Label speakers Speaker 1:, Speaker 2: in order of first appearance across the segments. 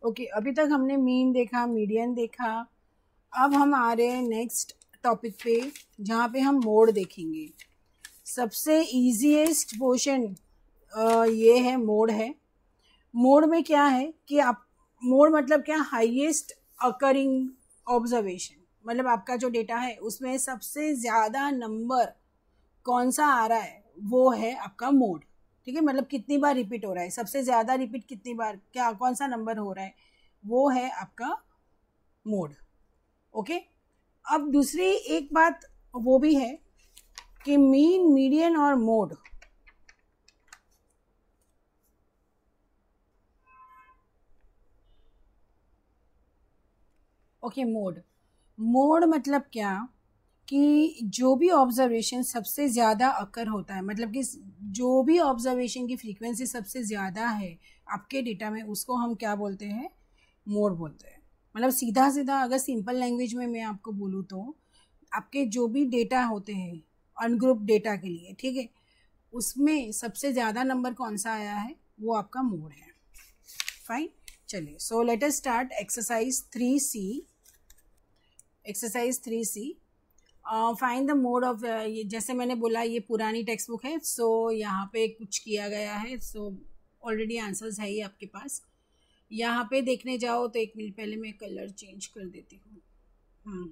Speaker 1: Okay अभी तक हमने मीन देखा, मीडियन देखा। अब हम आ रहे हैं नेक्स्ट टॉपिक पे जहाँ पे हम मोड देखेंगे। सबसे इजीएस्ट पोर्शन ये है, मोड है। मोड में क्या है कि आप, मोड मतलब क्या, हाईएस्ट अकरिंग ऑब्जर्वेशन, मतलब आपका जो डेटा है उसमें सबसे ज़्यादा नंबर कौन सा आ रहा है वो है आपका मोड। ठीक है, मतलब कितनी बार रिपीट हो रहा है, सबसे ज़्यादा रिपीट कितनी बार, क्या कौन सा नंबर हो रहा है, वो है आपका मोड। ओके, अब दूसरी एक बात वो भी है कि मीन, मीडियन और मोड, ओके मोड, मोड मतलब क्या कि जो भी ऑब्जर्वेशन सबसे ज़्यादा अकर होता है, मतलब कि जो भी ऑब्जर्वेशन की फ्रीक्वेंसी सबसे ज़्यादा है आपके डेटा में, उसको हम क्या बोलते हैं, मोड बोलते हैं। मतलब सीधा सीधा अगर सिंपल लैंग्वेज में मैं आपको बोलूँ तो आपके जो भी डेटा होते हैं अनग्रुप डेटा के लिए, ठीक है, उसमें सबसे ज़्यादा नंबर कौन सा आया है वो आपका मोड है। फाइन, चलिए so let us start exercise 3C। Exercise 3C, find the mode of, जैसे मैंने बोला ये पुरानी टेक्स्ट बुक है, सो यहाँ पे कुछ किया गया है, सो ऑलरेडी आंसर्स है ही आपके पास। यहाँ पे देखने जाओ तो एक मिनट पहले मैं कलर चेंज कर देती हूँ।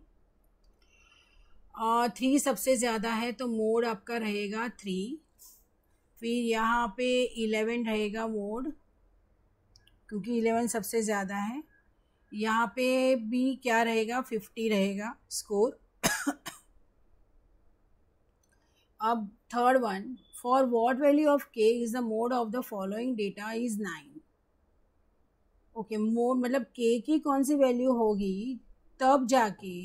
Speaker 1: 3 सबसे ज़्यादा है तो मोड आपका रहेगा 3। फिर यहाँ पे 11 रहेगा मोड, क्योंकि 11 सबसे ज़्यादा है। यहाँ पे भी क्या रहेगा, 50 रहेगा स्कोर। अब third one, for what value of k is the mode of the following data is 9। Okay, mode मतलब k की कौन सी वैल्यू होगी तब जाके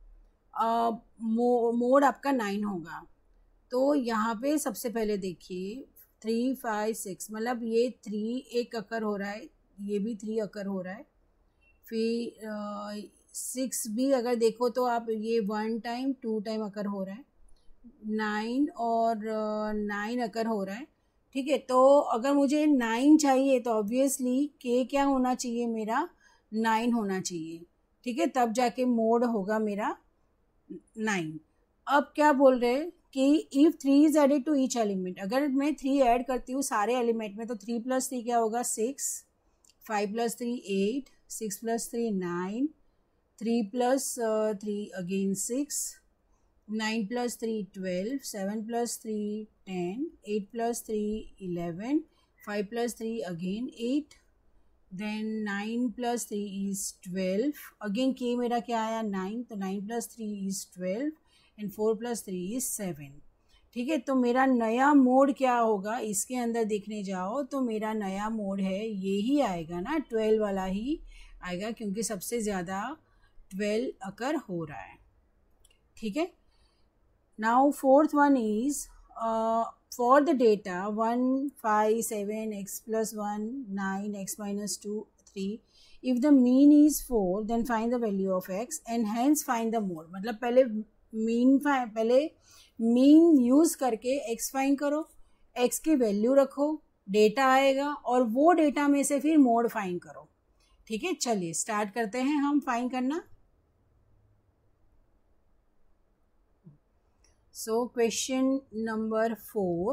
Speaker 1: मोड आपका 9 होगा। तो यहाँ पे सबसे पहले देखिए 3, 5, 6, मतलब ये 3 एक अकर हो रहा है, ये भी 3 अकर हो रहा है। फिर 6 भी अगर देखो तो आप, ये 1 टाइम 2 टाइम अकर हो रहा है। 9 और 9 अकर हो रहा है। ठीक है, तो अगर मुझे 9 चाहिए तो ऑब्वियसली के क्या होना चाहिए, मेरा 9 होना चाहिए। ठीक है, तब जाके मोड होगा मेरा 9। अब क्या बोल रहे हैं कि if 3 is added to each element, अगर मैं 3 ऐड करती हूँ सारे एलिमेंट में तो 3 + 3 क्या होगा, 6, 5 + 3 8, 6 + 3 9, 3 + 3 again 6, 9 + 3 12, 7 + 3 10, 8 + 3 11, 5 + 3 again 8, then 9 + 3 is 12, again k मेरा क्या आया 9, तो 9 + 3 is 12 and 4 + 3 is 7। ठीक है, तो मेरा नया मोड क्या होगा, इसके अंदर देखने जाओ तो मेरा नया मोड है ये ही आएगा ना, 12 वाला ही आएगा, क्योंकि सबसे ज़्यादा 12 अकर हो रहा है। ठीक है, now fourth one is for the data 1, 5, 7, x + 1, 9, x - 2, 3, if the mean is 4 then find the value of x and hence find the mode। मतलब पहले मीन यूज करके x फाइंड करो, x की वैल्यू रखो, डेटा आएगा और वो data में से फिर मोड फाइंड करो। ठीक है, चलिए स्टार्ट करते हैं हम फाइंड करना। So question number 4,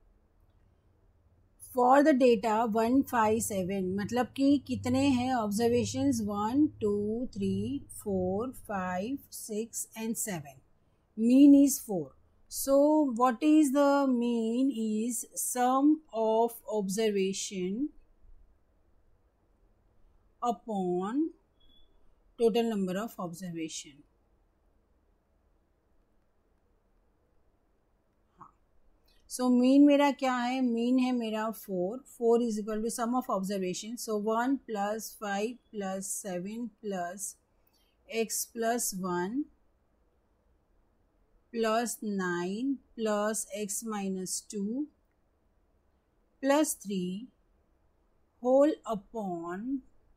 Speaker 1: for the data 1, 5, 7, मतलब कि कितने हैं observations, 1, 2, 3, 4, 5, 6 and 7, mean is 4। so what is the mean is sum of observation upon total number of observation। So mean मेरा क्या है, मीन है मेरा 4, 4 is equal to sum of observation, so 1 + 5 + 7 + x + 1 + 9 + x - 2 + 3 whole upon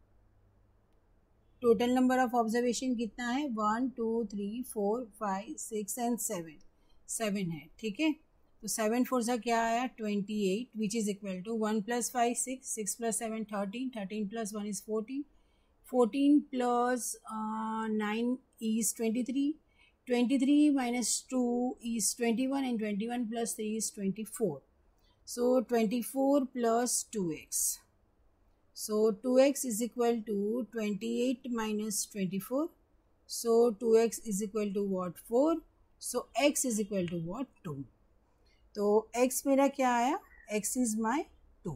Speaker 1: total number of observation कितना है, 1, 2, 3, 4, 5, 6 and 7, 7 है। ठीक है, तो 7 4 सा क्या आया 28, which is equal to 1 + 5 6, 6 + 7 13, 13 + 1 is 14, 14 plus 9 is 23. 23 minus 2 is 21, and 21 plus 3 is 24. So 24 plus 2x. So 2x is equal to 28 minus 24. So 2x is equal to what? 4. So x is equal to what? 2. तो x मेरा क्या आया? x is my 2.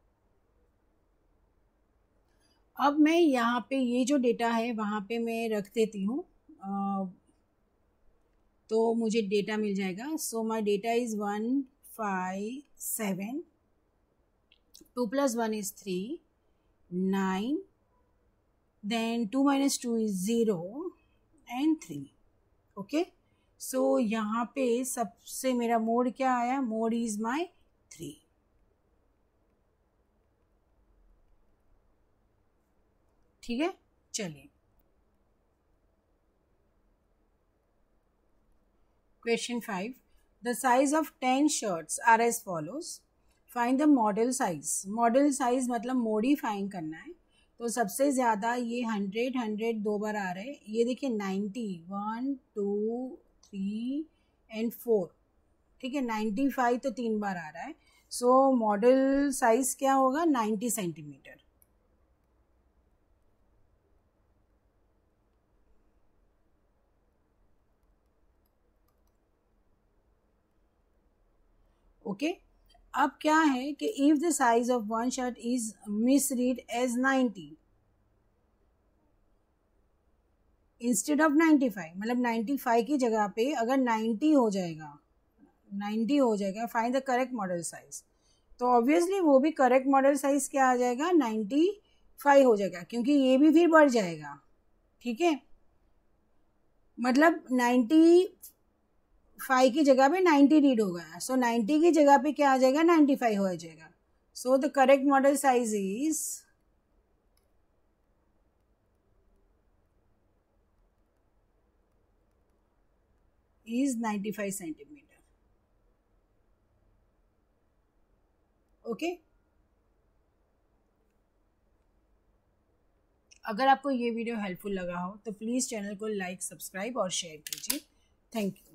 Speaker 1: अब मैं यहाँ पे ये जो डेटा है वहाँ पे मैं रख देती हूँ, तो मुझे डेटा मिल जाएगा. So my data is 1 5 7. 2 plus 1 is 3. 9. Then 2 minus 2 is 0 and 3. Okay, so यहाँ पे सबसे मेरा मोड क्या आया? Mode is my 3. ठीक है, चलिए question 5. The size of 10 shirts are as follows. Find the modal size. Modal size मतलब मॉडिफाइंग करना है. तो सबसे ज़्यादा ये 100 दो बार आ रहे हैं. ये देखिए 90 1 2 3 एंड 4. ठीक है, 95 तो 3 बार आ रहा है. सो मॉडल साइज क्या होगा? 90 सेंटीमीटर. ओके, अब क्या है कि if the size of one shirt is misread as 90 instead of 95, मतलब 95 की जगह पे अगर 90 हो जाएगा, 90 हो जाएगा, find the correct modal size. तो ऑब्वियसली वो भी करेक्ट मॉडल साइज क्या आ जाएगा? 95 हो जाएगा, क्योंकि ये भी फिर बढ़ जाएगा. ठीक है, मतलब 95 की जगह पे 90 रीड हो गया. सो 90 की जगह पे क्या आ जाएगा? 95 हो जाएगा. So the correct modal size is 95 centimetre. Okay, अगर आपको ये वीडियो हेल्पफुल लगा हो तो प्लीज़ चैनल को लाइक, सब्सक्राइब और शेयर कीजिए. Thank you.